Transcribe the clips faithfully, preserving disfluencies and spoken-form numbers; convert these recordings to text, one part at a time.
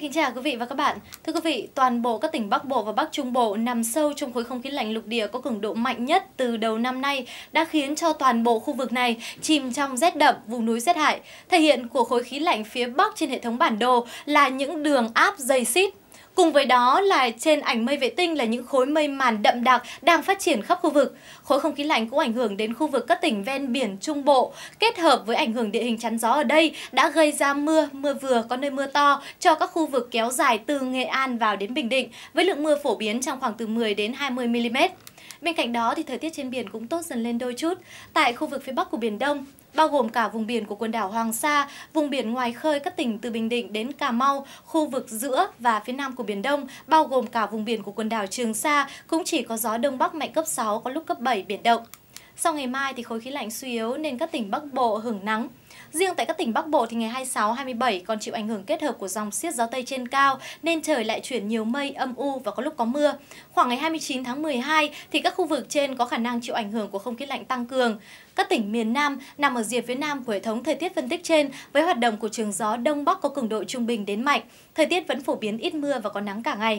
kính chào quý vị và các bạn. Thưa quý vị, toàn bộ các tỉnh Bắc Bộ và Bắc Trung Bộ nằm sâu trong khối không khí lạnh lục địa có cường độ mạnh nhất từ đầu năm nay đã khiến cho toàn bộ khu vực này chìm trong rét đậm, vùng núi rét hại. Thể hiện của khối khí lạnh phía Bắc trên hệ thống bản đồ là những đường áp dày xít. Cùng với đó là trên ảnh mây vệ tinh là những khối mây màn đậm đặc đang phát triển khắp khu vực. Khối không khí lạnh cũng ảnh hưởng đến khu vực các tỉnh ven biển Trung Bộ. Kết hợp với ảnh hưởng địa hình chắn gió ở đây đã gây ra mưa, mưa vừa, có nơi mưa to cho các khu vực kéo dài từ Nghệ An vào đến Bình Định với lượng mưa phổ biến trong khoảng từ mười đến hai mươi mi-li-mét. Bên cạnh đó thì thời tiết trên biển cũng tốt dần lên đôi chút. Tại khu vực phía Bắc của Biển Đông, bao gồm cả vùng biển của quần đảo Hoàng Sa, vùng biển ngoài khơi các tỉnh từ Bình Định đến Cà Mau, khu vực giữa và phía Nam của Biển Đông, bao gồm cả vùng biển của quần đảo Trường Sa, cũng chỉ có gió Đông Bắc mạnh cấp sáu, có lúc cấp bảy biển động. Sau ngày mai thì khối khí lạnh suy yếu nên các tỉnh Bắc Bộ hưởng nắng. Riêng tại các tỉnh Bắc Bộ thì ngày hai mươi sáu, hai mươi bảy còn chịu ảnh hưởng kết hợp của dòng xiết gió Tây trên cao nên trời lại chuyển nhiều mây, âm u và có lúc có mưa. Khoảng ngày hai mươi chín tháng mười hai thì các khu vực trên có khả năng chịu ảnh hưởng của không khí lạnh tăng cường. Các tỉnh miền Nam nằm ở rìa phía Nam của hệ thống thời tiết phân tích trên với hoạt động của trường gió Đông Bắc có cường độ trung bình đến mạnh. Thời tiết vẫn phổ biến ít mưa và có nắng cả ngày.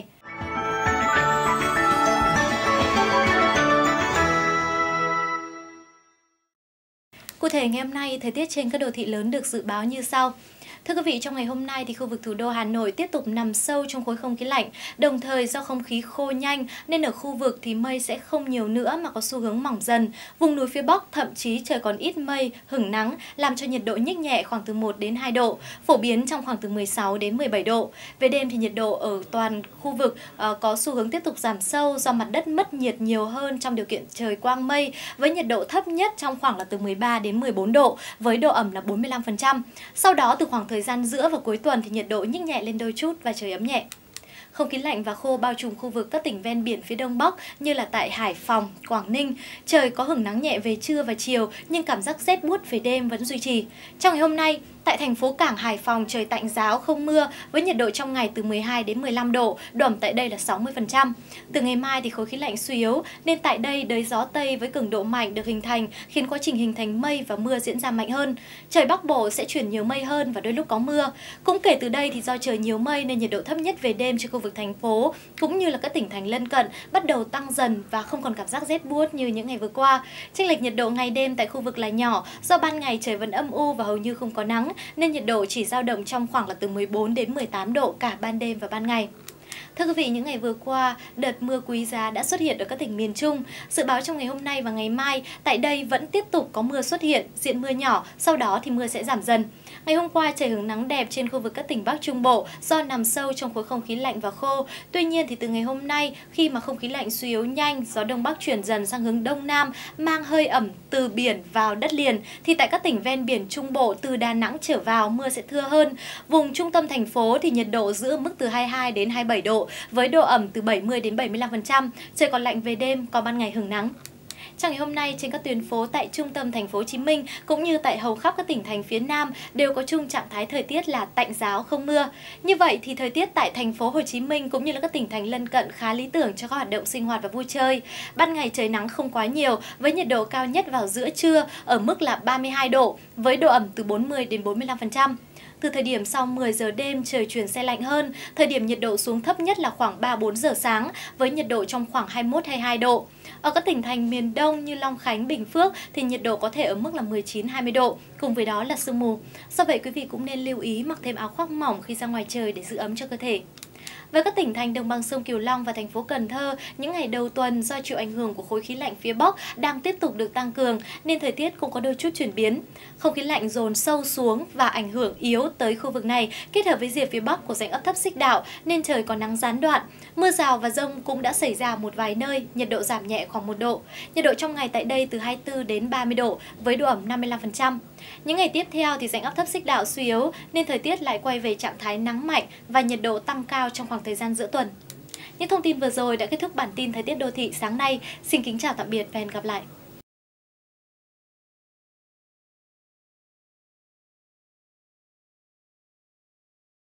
Cụ thể ngày hôm nay, thời tiết trên các đô thị lớn được dự báo như sau. Thưa quý vị, trong ngày hôm nay thì khu vực thủ đô Hà Nội tiếp tục nằm sâu trong khối không khí lạnh, đồng thời do không khí khô nhanh nên ở khu vực thì mây sẽ không nhiều nữa mà có xu hướng mỏng dần. Vùng núi phía Bắc thậm chí trời còn ít mây, hửng nắng làm cho nhiệt độ nhích nhẹ khoảng từ một đến hai độ, phổ biến trong khoảng từ mười sáu đến mười bảy độ. Về đêm thì nhiệt độ ở toàn khu vực uh, có xu hướng tiếp tục giảm sâu do mặt đất mất nhiệt nhiều hơn trong điều kiện trời quang mây với nhiệt độ thấp nhất trong khoảng là từ mười ba đến mười bốn độ với độ ẩm là bốn mươi lăm phần trăm. Sau đó từ khoảng thời gian giữa và cuối tuần thì nhiệt độ nhích nhẹ lên đôi chút và trời ấm nhẹ. Không khí lạnh và khô bao trùm khu vực các tỉnh ven biển phía Đông Bắc như là tại Hải Phòng, Quảng Ninh. Trời có hửng nắng nhẹ về trưa và chiều nhưng cảm giác rét buốt về đêm vẫn duy trì. Trong ngày hôm nay, tại thành phố Cảng Hải Phòng trời tạnh ráo không mưa với nhiệt độ trong ngày từ mười hai đến mười lăm độ, độ ẩm tại đây là sáu mươi phần trăm. Từ ngày mai thì khối khí lạnh suy yếu nên tại đây đới gió Tây với cường độ mạnh được hình thành khiến quá trình hình thành mây và mưa diễn ra mạnh hơn. Trời Bắc Bộ sẽ chuyển nhiều mây hơn và đôi lúc có mưa. Cũng kể từ đây thì do trời nhiều mây nên nhiệt độ thấp nhất về đêm trên khu vực thành phố cũng như là các tỉnh thành lân cận bắt đầu tăng dần và không còn cảm giác rét buốt như những ngày vừa qua. Chênh lệch nhiệt độ ngày đêm tại khu vực là nhỏ do ban ngày trời vẫn âm u và hầu như không có nắng nên nhiệt độ chỉ dao động trong khoảng là từ mười bốn đến mười tám độ cả ban đêm và ban ngày. Thưa quý vị, những ngày vừa qua, đợt mưa quý giá đã xuất hiện ở các tỉnh miền Trung. Dự báo trong ngày hôm nay và ngày mai, tại đây vẫn tiếp tục có mưa xuất hiện, diện mưa nhỏ, sau đó thì mưa sẽ giảm dần. Ngày hôm qua, trời hứng nắng đẹp trên khu vực các tỉnh Bắc Trung Bộ do nằm sâu trong khối không khí lạnh và khô. Tuy nhiên, thì từ ngày hôm nay, khi mà không khí lạnh suy yếu nhanh, gió Đông Bắc chuyển dần sang hướng Đông Nam, mang hơi ẩm từ biển vào đất liền, thì tại các tỉnh ven biển Trung Bộ từ Đà Nẵng trở vào, mưa sẽ thưa hơn. Vùng trung tâm thành phố thì nhiệt độ giữ mức từ hai mươi hai đến hai mươi bảy độ, với độ ẩm từ bảy mươi đến bảy mươi lăm phần trăm, trời còn lạnh về đêm, có ban ngày hứng nắng. Trong ngày hôm nay, trên các tuyến phố tại trung tâm thành phố Hồ Chí Minh cũng như tại hầu khắp các tỉnh thành phía Nam đều có chung trạng thái thời tiết là tạnh ráo không mưa. Như vậy thì thời tiết tại thành phố Hồ Chí Minh cũng như là các tỉnh thành lân cận khá lý tưởng cho các hoạt động sinh hoạt và vui chơi. Ban ngày trời nắng không quá nhiều với nhiệt độ cao nhất vào giữa trưa ở mức là ba mươi hai độ với độ ẩm từ bốn mươi đến bốn mươi lăm phần trăm. Từ thời điểm sau mười giờ đêm trời chuyển se lạnh hơn, thời điểm nhiệt độ xuống thấp nhất là khoảng ba bốn giờ sáng với nhiệt độ trong khoảng hai mươi mốt, hai mươi hai độ. Ở các tỉnh thành miền Đông như Long Khánh, Bình Phước thì nhiệt độ có thể ở mức là mười chín, hai mươi độ, cùng với đó là sương mù. Do vậy quý vị cũng nên lưu ý mặc thêm áo khoác mỏng khi ra ngoài trời để giữ ấm cho cơ thể. Với các tỉnh thành đồng bằng sông Cửu Long và thành phố Cần Thơ, những ngày đầu tuần do chịu ảnh hưởng của khối khí lạnh phía Bắc đang tiếp tục được tăng cường nên thời tiết cũng có đôi chút chuyển biến. Không khí lạnh dồn sâu xuống và ảnh hưởng yếu tới khu vực này kết hợp với rìa phía Bắc của rãnh áp thấp xích đạo nên trời có nắng gián đoạn. Mưa rào và dông cũng đã xảy ra một vài nơi, nhiệt độ giảm nhẹ khoảng một độ. Nhiệt độ trong ngày tại đây từ hai mươi tư đến ba mươi độ với độ ẩm năm mươi lăm phần trăm. Những ngày tiếp theo thì rãnh áp thấp xích đạo suy yếu nên thời tiết lại quay về trạng thái nắng mạnh và nhiệt độ tăng cao trong khoảng thời gian giữa tuần. Những thông tin vừa rồi đã kết thúc bản tin thời tiết đô thị sáng nay. Xin kính chào tạm biệt và hẹn gặp lại.